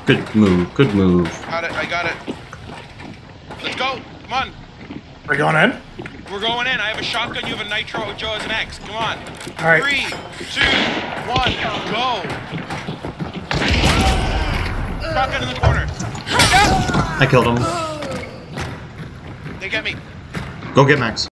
Good move. Good move. Got it. I got it. Let's go. Come on. We're going in? We're going in. I have a shotgun. You have a nitro. Joe has an X. Come on. All right. 3, 2, 1, go. Shotgun in the corner. I killed him. They get me. Go get Max.